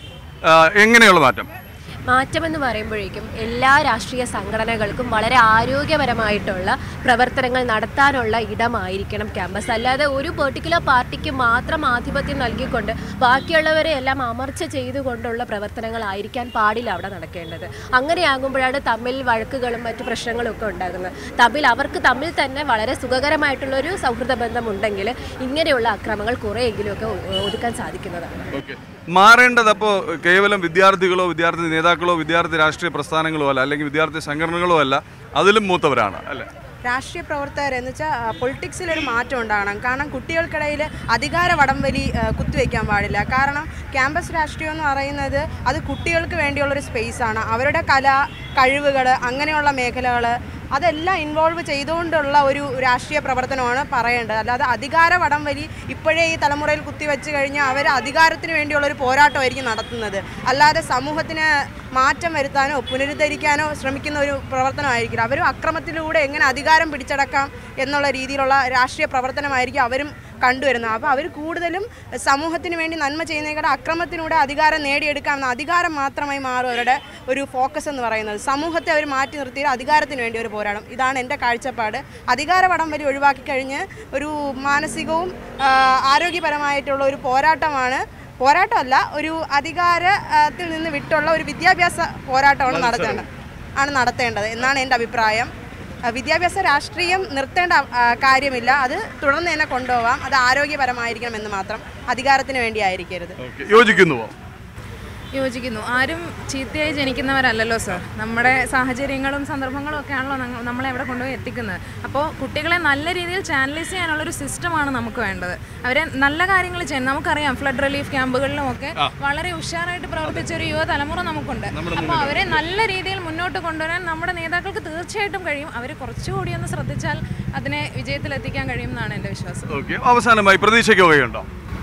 എങ്ങനെയുള്ള മാറ്റം? മാറ്റമെന്ന് പറയുമ്പോഴേക്കും എല്ലാ രാഷ്ട്രീയ സംഘടനകൾക്കും വളരെ ആരോഗ്യപരമായിട്ടുള്ള പ്രവർത്തനങ്ങൾ നടത്താനുള്ള ഇടമായിരിക്കണം ക്യാമ്പസ്. അല്ലാതെ ഒരു പെർട്ടിക്കുലർ പാർട്ടിക്ക് മാത്രം ആധിപത്യം നൽകിക്കൊണ്ട് ബാക്കിയുള്ളവരെ എല്ലാം അമർച്ച ചെയ്തുകൊണ്ടുള്ള പ്രവർത്തനങ്ങളായിരിക്കാൻ പാടില്ല അവിടെ നടക്കേണ്ടത്. അങ്ങനെയാകുമ്പോഴാണ് തമ്മിൽ വഴക്കുകളും മറ്റു പ്രശ്നങ്ങളും ഒക്കെ ഉണ്ടാകുന്നത്. തമ്മിൽ അവർക്ക് തമ്മിൽ തന്നെ വളരെ സുഖകരമായിട്ടുള്ളൊരു സൗഹൃദ ബന്ധമുണ്ടെങ്കിൽ ഇങ്ങനെയുള്ള അക്രമങ്ങൾ കുറേയെങ്കിലുമൊക്കെ ഒതുക്കാൻ സാധിക്കുന്നതാണ്. മാറേണ്ടത് അപ്പോൾ കേവലം വിദ്യാർത്ഥികളോ വിദ്യാർത്ഥി നേതാക്കളോ വിദ്യാർത്ഥി രാഷ്ട്രീയ പ്രസ്ഥാനങ്ങളോ അല്ല, അല്ലെങ്കിൽ വിദ്യാർത്ഥി സംഘടനകളോ അല്ല, അതിലും മൂത്തവരാണ് അല്ലേ? രാഷ്ട്രീയ പ്രവർത്തകർ എന്ന് വെച്ചാൽ പൊളിറ്റിക്സിലൊരു മാറ്റം ഉണ്ടാകണം. കാരണം കുട്ടികൾക്കിടയിൽ അധികാര വടംവലി കുത്തിവെക്കാൻ പാടില്ല. കാരണം ക്യാമ്പസ് രാഷ്ട്രീയം എന്ന് പറയുന്നത് അത് കുട്ടികൾക്ക് വേണ്ടിയുള്ളൊരു സ്പേസാണ്. അവരുടെ കല, കഴിവുകൾ, അങ്ങനെയുള്ള മേഖലകൾ അതെല്ലാം ഇൻവോൾവ് ചെയ്തുകൊണ്ടുള്ള ഒരു രാഷ്ട്രീയ പ്രവർത്തനമാണ് പറയേണ്ടത്. അല്ലാതെ അധികാര വടംവലി ഇപ്പോഴേ ഈ തലമുറയിൽ കുത്തിവെച്ച് കഴിഞ്ഞാൽ അവർ അധികാരത്തിന് വേണ്ടിയുള്ളൊരു പോരാട്ടമായിരിക്കും നടത്തുന്നത്. അല്ലാതെ സമൂഹത്തിന് മാറ്റം വരുത്താനോ പുനരുദ്ധരിക്കാനോ ശ്രമിക്കുന്ന ഒരു പ്രവർത്തനമായിരിക്കില്ല. അവരും അക്രമത്തിലൂടെ എങ്ങനെ അധികാരം പിടിച്ചടക്കാം എന്നുള്ള രീതിയിലുള്ള രാഷ്ട്രീയ പ്രവർത്തനമായിരിക്കും അവരും കണ്ടുവരുന്നത്. അപ്പോൾ അവർ കൂടുതലും സമൂഹത്തിന് വേണ്ടി നന്മ ചെയ്യുന്നതിനേക്കാൾ അക്രമത്തിലൂടെ അധികാരം നേടിയെടുക്കാമെന്ന അധികാരം മാത്രമായി മാറും അവരുടെ ഒരു ഫോക്കസ് എന്ന് പറയുന്നത്. സമൂഹത്തെ അവർ മാറ്റി നിർത്തിയ അധികാരത്തിന് വേണ്ടി ഒരു പോരാടം. ഇതാണ് എൻ്റെ കാഴ്ചപ്പാട്. അധികാര വടംവലി ഒഴിവാക്കി കഴിഞ്ഞ് ഒരു മാനസികവും ആരോഗ്യപരമായിട്ടുള്ള ഒരു പോരാട്ടമാണ് പോരാട്ടമല്ല ഒരു അധികാരത്തിൽ നിന്ന് വിട്ടുള്ള ഒരു വിദ്യാഭ്യാസ പോരാട്ടമാണ് നടത്തേണ്ടത് ആണ് നടത്തേണ്ടത് എന്നാണ് എൻ്റെ അഭിപ്രായം. വിദ്യാഭ്യാസ രാഷ്ട്രീയം നിർത്തേണ്ട കാര്യമില്ല, അത് തുടർന്ന് തന്നെ കൊണ്ടുപോകാം. അത് ആരോഗ്യപരമായിരിക്കണം എന്ന് മാത്രം, അധികാരത്തിന് വേണ്ടി ആയിരിക്കരുത്. യോജിക്കുന്നുവോ? യോജിക്കുന്നു. ആരും ചീത്തയായി ജനിക്കുന്നവരല്ലല്ലോ സർ. നമ്മുടെ സാഹചര്യങ്ങളും സന്ദർഭങ്ങളും ഒക്കെ ആണല്ലോ നമ്മളെ എവിടെ കൊണ്ടുപോയി എത്തിക്കുന്നത്. അപ്പോൾ കുട്ടികളെ നല്ല രീതിയിൽ ചാനലൈസ് ചെയ്യാനുള്ളൊരു സിസ്റ്റമാണ് നമുക്ക് വേണ്ടത്. അവരെ നല്ല കാര്യങ്ങൾ ചെയ്യാൻ നമുക്കറിയാം. ഫ്ലഡ് റിലീഫ് ക്യാമ്പുകളിലും ഒക്കെ വളരെ ഉഷാറായിട്ട് പ്രവർത്തിച്ച ഒരു യുവതലമുറ നമുക്കുണ്ട്. അപ്പോൾ അവരെ നല്ല രീതിയിൽ മുന്നോട്ട് കൊണ്ടുവരാൻ നമ്മുടെ നേതാക്കൾക്ക് തീർച്ചയായിട്ടും കഴിയും. അവർ കുറച്ചുകൂടി ഒന്ന് ശ്രദ്ധിച്ചാൽ അതിനെ വിജയത്തിലെത്തിക്കാൻ കഴിയും എന്നാണ് എൻ്റെ വിശ്വാസം. അവസാനമായി പ്രതീക്ഷയ്ക്ക് വകയുണ്ടോ?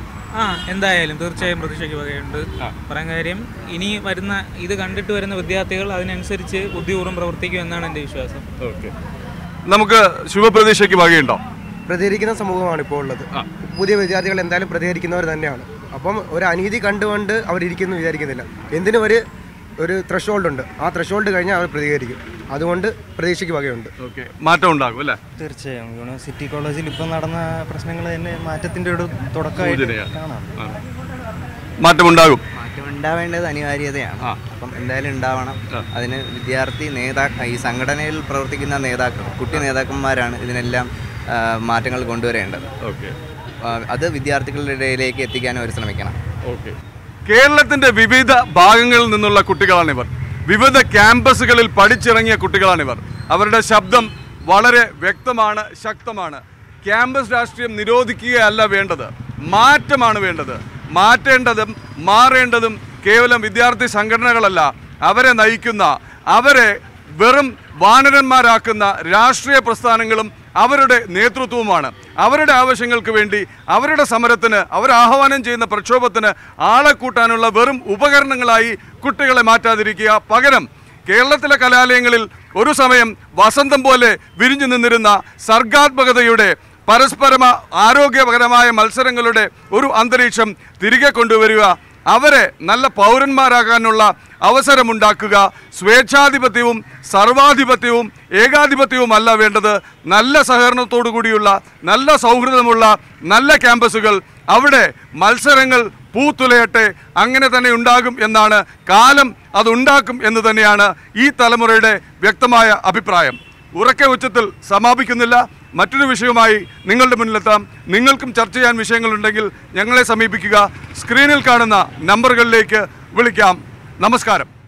ആ എന്തായാലും തീർച്ചയായും പ്രതീക്ഷയ്ക്ക് വകയുണ്ട്. പറയാൻ കാര്യം ഇനി വരുന്ന ഇത് കണ്ടിട്ട് വരുന്ന വിദ്യാർത്ഥികൾ അതിനനുസരിച്ച് ബുദ്ധിപൂർവ്വം പ്രവർത്തിക്കും എന്നാണ് എൻ്റെ വിശ്വാസം. ഓക്കെ, നമുക്ക് ശുഭപ്രതീക്ഷയ്ക്ക് വകയുണ്ടോ? പ്രതികരിക്കുന്ന സമൂഹമാണ് ഇപ്പോൾ ഉള്ളത്. പുതിയ വിദ്യാർത്ഥികൾ എന്തായാലും പ്രതികരിക്കുന്നവർ തന്നെയാണ്. അപ്പം ഒരു അനീതി കണ്ടുകൊണ്ട് അവരിയ്ക്കുന്നു വിചാരിക്കുന്നില്ല. എന്തിനും ഒരു ഒരു ത്രഷോൾഡ് ഉണ്ട്. ആ ത്രഷോൾഡ് കഴിഞ്ഞാൽ അവർ പ്രതികരിക്കും. അതുകൊണ്ട് പ്രതീക്ഷയ്ക്ക് വകയുണ്ട്. ഓക്കെ, മാറ്റം ഉണ്ടാകും അല്ലേ? തീർച്ചയായും. യൂണിവേഴ്സിറ്റി കോളേജിൽ ഇപ്പം നടന്ന പ്രശ്നങ്ങൾ തന്നെ മാറ്റത്തിൻ്റെ ഒരു തുടക്കമായിട്ട് കാണാം. മാറ്റമുണ്ടാകും. മാറ്റം ഉണ്ടാവേണ്ടത് അനിവാര്യതയാണ്. അപ്പം എന്തായാലും ഉണ്ടാവണം. അതിന് വിദ്യാർത്ഥി നേതാ ഈ സംഘടനയിൽ പ്രവർത്തിക്കുന്ന നേതാക്കൾ, കുട്ടി നേതാക്കന്മാരാണ് ഇതിനെല്ലാം മാറ്റങ്ങൾ കൊണ്ടുവരേണ്ടത്. ഓക്കെ, അത് വിദ്യാർത്ഥികളുടെ ഇടയിലേക്ക് എത്തിക്കാൻ അവർ ശ്രമിക്കണം. ഓക്കെ, കേരളത്തിൻ്റെ വിവിധ ഭാഗങ്ങളിൽ നിന്നുള്ള കുട്ടികളാണിവർ. വിവിധ ക്യാമ്പസുകളിൽ പഠിച്ചിറങ്ങിയ കുട്ടികളാണിവർ. അവരുടെ ശബ്ദം വളരെ വ്യക്തമാണ്, ശക്തമാണ്. ക്യാമ്പസ് രാഷ്ട്രീയം നിരോധിക്കുകയല്ല വേണ്ടത്, മാറ്റമാണ് വേണ്ടത്. മാറ്റേണ്ടതും മാറേണ്ടതും കേവലം വിദ്യാർത്ഥി സംഘടനകളല്ല, അവരെ നയിക്കുന്ന, അവരെ വെറും വാനരന്മാരാക്കുന്ന രാഷ്ട്രീയ പ്രസ്ഥാനങ്ങളും അവരുടെ നേതൃത്വവുമാണ്. അവരുടെ ആവശ്യങ്ങൾക്ക് വേണ്ടി, അവരുടെ സമരത്തിന്, അവർ ആഹ്വാനം ചെയ്യുന്ന പ്രക്ഷോഭത്തിന് ആളെ കൂട്ടാനുള്ള വെറും ഉപകരണങ്ങളായി കുട്ടികളെ മാറ്റാതിരിക്കുക. പകരം കേരളത്തിലെ കലാലയങ്ങളിൽ ഒരു സമയം വസന്തം പോലെ വിരിഞ്ഞു നിന്നിരുന്ന സർഗാത്മകതയുടെ, പരസ്പരമ ആരോഗ്യപരമായ മത്സരങ്ങളുടെ ഒരു അന്തരീക്ഷം തിരികെ കൊണ്ടുവരിക, അവരെ നല്ല പൗരന്മാരാകാനുള്ള അവസരമുണ്ടാക്കുക. സ്വേച്ഛാധിപത്യവും സർവാധിപത്യവും ഏകാധിപത്യവുമല്ല വേണ്ടത്. നല്ല സഹകരണത്തോടു കൂടിയുള്ള, നല്ല സൗഹൃദമുള്ള നല്ല ക്യാമ്പസുകൾ, അവിടെ മത്സരങ്ങൾ പൂത്തുലയട്ടെ. അങ്ങനെ തന്നെ ഉണ്ടാകും എന്നാണ്, കാലം അതുണ്ടാക്കും എന്ന് തന്നെയാണ് ഈ തലമുറയുടെ വ്യക്തമായ അഭിപ്രായം. ഉറക്കെ ഉച്ചത്തിൽ സമാപിക്കുന്നില്ല. മറ്റൊരു വിഷയവുമായി നിങ്ങളുടെ മുന്നിലെത്താം. നിങ്ങൾക്കും ചർച്ച ചെയ്യാൻ വിഷയങ്ങളുണ്ടെങ്കിൽ ഞങ്ങളെ സമീപിക്കുക. സ്ക്രീനിൽ കാണുന്ന നമ്പറുകളിലേക്ക് വിളിക്കാം. നമസ്കാരം.